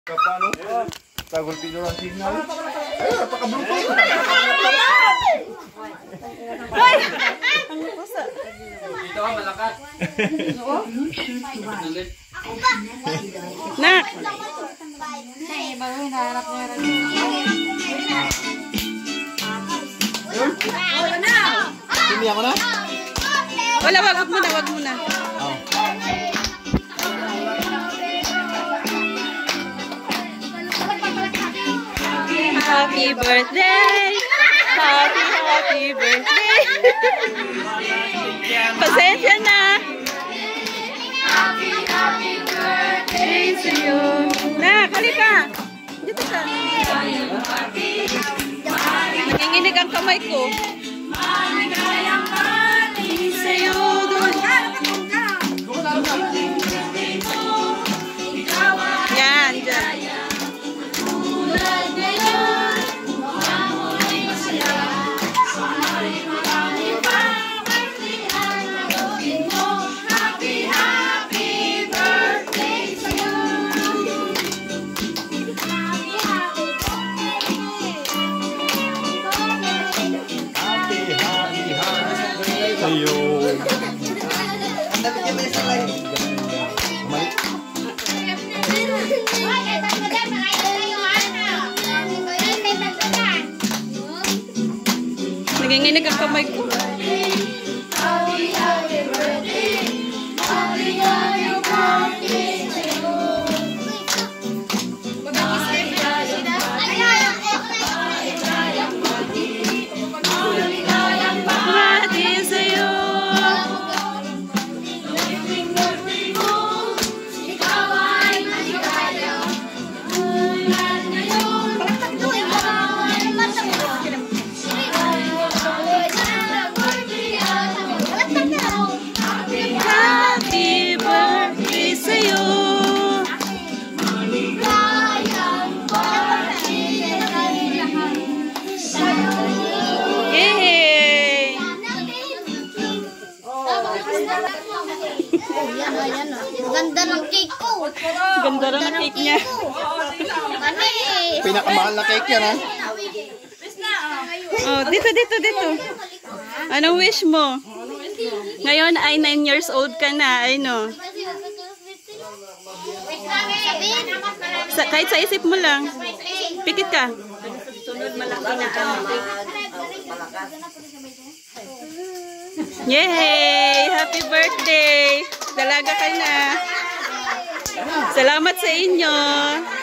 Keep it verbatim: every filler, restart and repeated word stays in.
Paano? Tagol pido ang signal. Ay, napaka-bruto. Ay! Ang pusa. Dito ka malakas. Nak! Ay, bago hinaharap niya rin. Hindi ako na? Wala, wag muna, wag muna. Oh. Happy birthday! Happy, happy birthday! Pasensya na! Happy, happy birthday to you! Nak, halika! Dito ka! Nanginginig ang kamay ko. Maligayang birthday sa'yo doon! Yan, dyan. Ayo. Nanginginig ang kamay ko. Ganda ng cake ko. Ganda rin ang cake niya. Pinakamahal na cake yan, ha? Oh, dito, dito, dito. Anong wish mo? Ngayon ay nine years old ka na. Ay no. Sa, kahit sa isip mo lang. Pikit ka. Sunod malaki na ang yay! Happy birthday! Dalaga ka na. Salamat sa inyo.